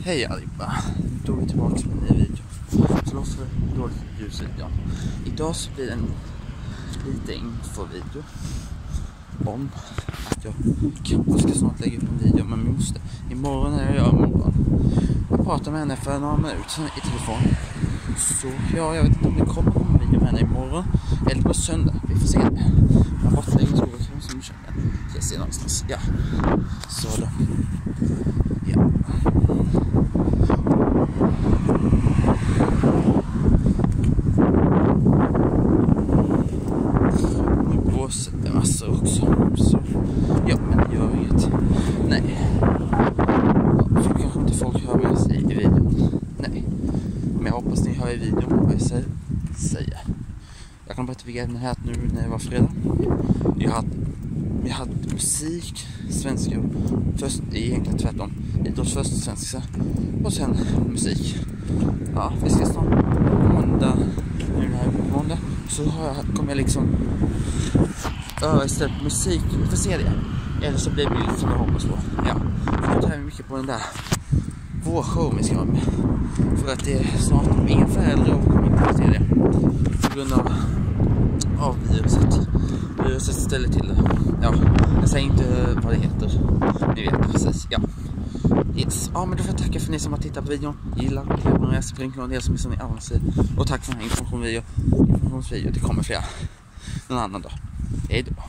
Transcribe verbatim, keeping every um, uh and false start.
Hej allihopa, nu tog vi tillbaka med en ny video. Förlåt för dåligt ljusvideon. Idag så blir det en lite info-video om att jag kanske ska snart lägga upp en video med min moster. Imorgon är jag imorgon. Jag pratade med henne för några minuter sedan i telefon. Så ja, jag vet inte om det kommer en video med henne imorgon eller på söndag. Vi får se det. Jag har bortläggning skolan som du känner. Jag ser någonstans. Ja. Så då. Ja. Nu blåser det massor också. Så ja, men det gör inget. Nej. Ja, för kanske inte folk hör med sig i videon. Nej. Men jag hoppas ni hör i videon vad jag säger. Jag kan berätta vilka ämnen här nu när det var fredag. Jag hade, jag hade musik, svenska, först egentligen tvärtom. Idrott först, svenska och sen musik. Ja, vi ska snart måndag, nu här på måndag, så har jag, kommer jag liksom öva istället på musik, vi får se det. Eller så blir det bild som jag hoppas på. Ja, för jag tar mycket på den där vår show vi ska ha med. För att det är snart inga föräldrar och kommer inte se det. På grund av, av viruset. Viruset ställer till det. Ja, jag säger inte vad det heter. Ni vet precis, ja. Yes. Ja, men då får jag tacka för ni som har tittat på videon. Gilla, och reseprink och det som är som ni anser. Och tack för den här informationsvideo. Informationsvideo, det kommer fler någon annan dag. Hej då.